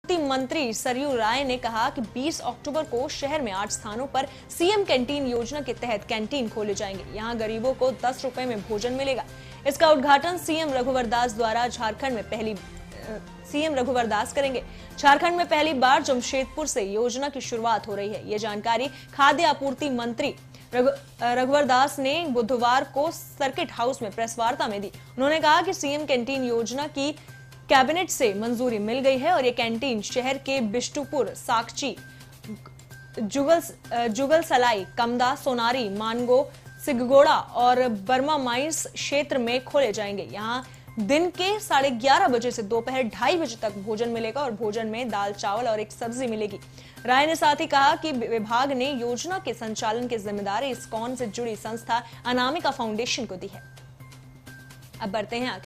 मंत्री सरयू राय ने कहा कि 20 अक्टूबर को शहर में 8 स्थानों पर सीएम कैंटीन योजना के तहत कैंटीन खोले जाएंगे। यहां गरीबों को 10 रुपए में भोजन मिलेगा। इसका उद्घाटन सीएम रघुवर दास द्वारा सीएम रघुवर दास करेंगे। झारखंड में पहली बार जमशेदपुर से योजना की शुरुआत हो रही है। ये जानकारी खाद्य आपूर्ति मंत्री रघुवर दास ने बुधवार को सर्किट हाउस में प्रेस वार्ता में दी। उन्होंने कहा कि सीएम कैंटीन योजना की कैबिनेट से मंजूरी मिल गई है और ये कैंटीन शहर के बिष्टुपुर, साकची, जुगल सलाई, कमदा, सोनारी, मानगो, सिगगोड़ा और बर्मा माइंस क्षेत्र में खोले जाएंगे। यहाँ दिन के 11:30 बजे से दोपहर 2:30 बजे तक भोजन मिलेगा और भोजन में दाल, चावल और एक सब्जी मिलेगी। राय ने साथ ही कहा कि विभाग ने योजना के संचालन की जिम्मेदारी इस्कॉन से जुड़ी संस्था अनामिका फाउंडेशन को दी है। अब बढ़ते हैं